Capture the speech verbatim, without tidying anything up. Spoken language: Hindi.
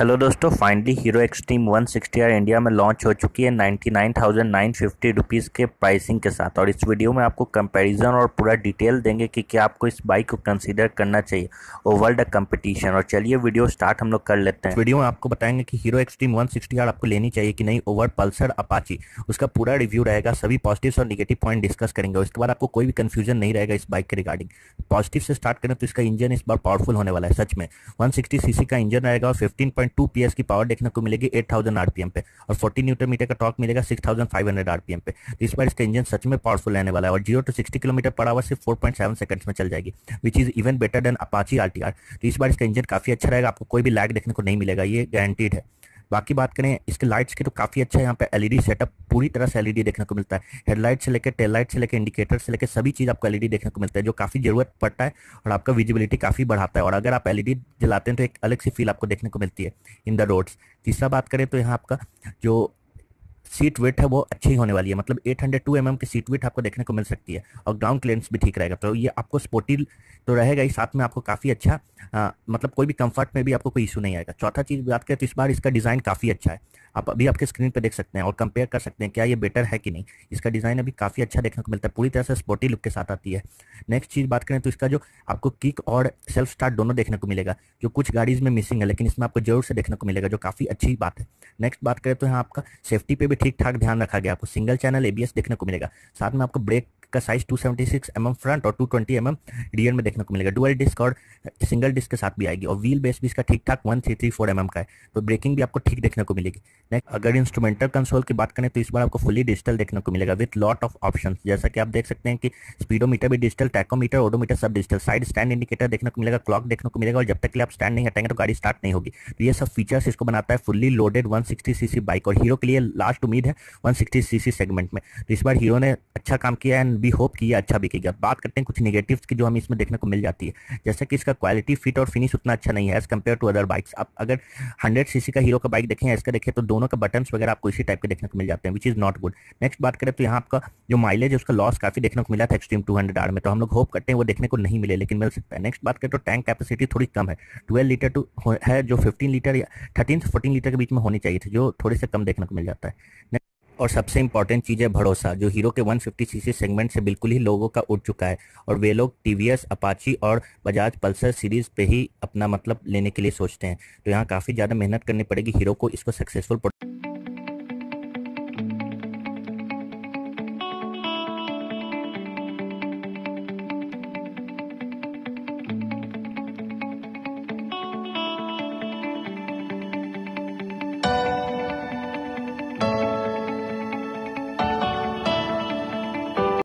हेलो दोस्तों, finally Hero Xtreme one sixty R India में लॉन्च हो चुकी है ninety nine thousand nine fifty rupees के प्राइसिंग के साथ। और इस वीडियो में आपको कंपैरिजन और पूरा डिटेल देंगे कि क्या आपको इस बाइक को कंसीडर करना चाहिए ओवर द कंपटीशन। और चलिए वीडियो स्टार्ट हम लोग कर लेते हैं। वीडियो में आपको बताएंगे कि Hero Xtreme one sixty R आपको लेनी चाहिए कि नहीं ओवर पल्सर अपाची। उसका पूरा रिव्यू रहेगा, सभी पॉजिटिव्स और निगेटिव पॉइंट डिस्कस करेंगे। उसके बाद आपको कोई भी कंफ्यूजन नहीं रहेगा इस बाइक के रिगार्डिंग। पॉजिटिव से स्टार्ट करें तो इसका इंजन इस बार पावरफुल होने वाला है। सच में वन सिक्सटी सीसी का इंजन रहेगा और फिफ्टीन पॉइंट टू पीएस की पावर देखने को मिलेगी एट थाउजेंड आरपीएम पे, और फोर्टी न्यूटन मीटर का टॉर्क मिलेगा six thousand five hundred RPM पे। तो इस बार इसका इंजन सच में पावरफुल रहने वाला है और zero to sixty kilometre per hour सिर्फ फोर पॉइंट सेवन सेकंड्स में चल जाएगी, which is even better than Apache RTR. तो इस बार इसका इंजन काफी अच्छा रहेगा, आपको कोई भी लैग देखने को नहीं मिलेगा, ये गारंटीड है। बाकी बात करें इसके लाइट्स की तो काफी अच्छा है। यहाँ पे एलईडी सेटअप पूरी तरह से एलईडी देखने को मिलता है। हेडलाइट से लेकर टेल लाइट से लेकर इंडिकेटर से लेकर सभी चीज आपको एलईडी देखने को मिलता है, जो काफी जरूरत पड़ता है और आपका विजिबिलिटी काफी बढ़ाता है। और अगर आप एलईडी जलाते हैं तो एक अलग सी फील आपको देखने को मिलती है इन द रोड्स। तीसरा बात करें तो यहाँ आपका जो सीट वेट है वो अच्छी होने वाली है, मतलब eight hundred two M M की सीट वेट आपको देखने को मिल सकती है और ग्राउंड क्लियरेंस भी ठीक रहेगा। तो ये आपको स्पोर्टी तो रहेगा ही, साथ में आपको काफ़ी अच्छा आ, मतलब कोई भी कंफर्ट में भी आपको कोई इशू नहीं आएगा। चौथा चीज़ बात करें तो इस बार इसका डिज़ाइन काफ़ी अच्छा है। आप अभी आपके स्क्रीन पे देख सकते हैं और कंपेयर कर सकते हैं क्या ये बेटर है कि नहीं। इसका डिज़ाइन अभी काफ़ी अच्छा देखने को मिलता है, पूरी तरह से स्पोर्टी लुक के साथ आती है। नेक्स्ट चीज़ बात करें तो इसका जो आपको किक और सेल्फ स्टार्ट दोनों देखने को मिलेगा, जो कुछ गाड़ीज में मिसिंग है, लेकिन इसमें आपको जरूर से देखने को मिलेगा, जो काफ़ी अच्छी बात है। नेक्स्ट बात करें तो यहाँ आपका सेफ्टी पे भी ठीक ठाक ध्यान रखा गया, आपको सिंगल चैनल एबीएस देखने को मिलेगा। साथ में आपको ब्रेक का size two seventy six M M front और two twenty M M rear में देखने को मिलेगा। डुअल डिस्क और सिंगल डिस्क के साथ भी आएगी और व्हील बेस भी इसका ठीक ठाक one three three four M M का है, तो ब्रेकिंग भी आपको ठीक देखने को मिलेगी। नेक्स्ट अगर इंस्ट्रूमेंटल कंसोल की बात करें तो इस बार आपको फुली डिजिटल देखने को मिलेगा विथ लॉट ऑफ ऑप्शंस। जैसा कि आप देख सकते हैं कि स्पीडोमीटर भी डिजिटल, टैकोमीटर, ओडोमीटर सब डिजिटल, साइड स्टैंड इंडिकेटर देखने को मिलेगा, क्लॉक देखने को मिलेगा और जब तक कि आप स्टैंड नहीं हटाएंगे तो गाड़ी स्टार्ट नहीं होगी। तो ये सब फीचर्स इसको बनाता है fully loaded one sixty CC bike, और हीरो के लिए लास्ट उम्मीद है वन सिक्सटी सीसी सेगमेंट में। तो इस बार हीरो ने अच्छा काम किया एंड वी होप कि ये अच्छा बिकेगा। बात करते हैं कुछ नेगेटिव्स की जो हमें इसमें देखने को मिल जाती है, जैसे कि इसका क्वालिटी फिट और फिनिश उतना अच्छा नहीं है as compare to other bikes. आप अगर हंड्रेड सीसी का हीरो का बाइक देखें या इसका देखें तो दोनों का बटन्स वगैरह आपको इसी टाइप के देखने को मिल जाते हैं, which is not good. Next बात करें तो यहाँ आपका जो माइलेज है उसका लॉस काफी देखने को मिला था एक्सट्रीम टू हंड्रेड आर में, तो हम लोग होप करते हैं वो देखने को नहीं मिले, लेकिन मिल सकता है। नेक्स्ट बात करें तो टैंक कैपेसिटी थोड़ी कम है, ट्वेल्व लीटर टू है जो फिफ्टीन लीटर या थर्टीन से फोर्टीन लीटर के बीच में होनी चाहिए थी, जो थोड़े से कम देखने को मिल जाता है। और सबसे इंपॉर्टेंट चीज़ है भरोसा, जो हीरो के वन फिफ्टी सीसी सेगमेंट से बिल्कुल ही लोगों का उठ चुका है और वे लोग टीवीएस, अपाची और बजाज पल्सर सीरीज पे ही अपना मतलब लेने के लिए सोचते हैं। तो यहाँ काफ़ी ज़्यादा मेहनत करनी पड़ेगी हीरो को इसको सक्सेसफुल